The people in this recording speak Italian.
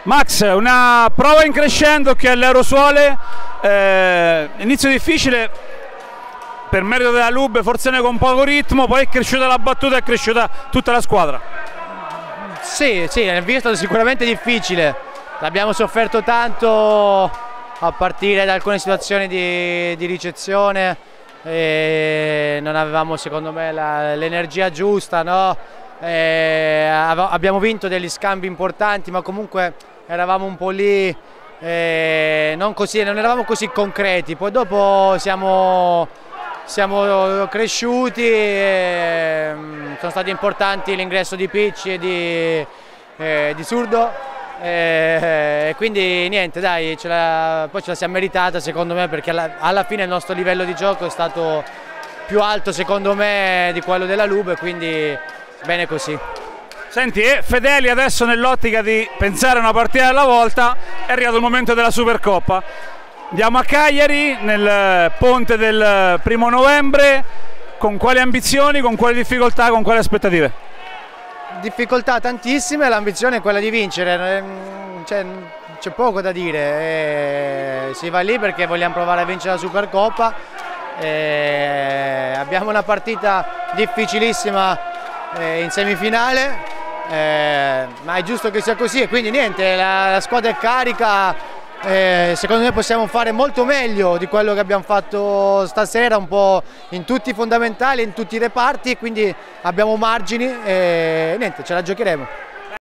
Max, una prova in crescendo che all'Eurosuole, inizio difficile per merito della Lube, forse con poco ritmo, poi è cresciuta la battuta, è cresciuta tutta la squadra. Sì, il via è stato sicuramente difficile, l'abbiamo sofferto tanto a partire da alcune situazioni di ricezione e non avevamo secondo me l'energia giusta, no? Abbiamo vinto degli scambi importanti, ma comunque eravamo un po' lì, non eravamo così concreti. Poi dopo siamo cresciuti, sono stati importanti l'ingresso di Picci e di Zurdo, quindi niente, dai, poi ce la siamo meritata secondo me, perché alla fine il nostro livello di gioco è stato più alto secondo me di quello della Lube, quindi bene così. Senti, e fedeli adesso nell'ottica di pensare a una partita alla volta, è arrivato il momento della Supercoppa. Andiamo a Cagliari nel ponte del 1° novembre, con quali ambizioni, con quali difficoltà, con quali aspettative? Difficoltà tantissime, l'ambizione è quella di vincere, c'è poco da dire, si va lì perché vogliamo provare a vincere la Supercoppa, abbiamo una partita difficilissima in semifinale, ma è giusto che sia così e quindi niente, la squadra è carica, secondo me possiamo fare molto meglio di quello che abbiamo fatto stasera, un po' in tutti i fondamentali, in tutti i reparti, quindi abbiamo margini e niente, ce la giocheremo.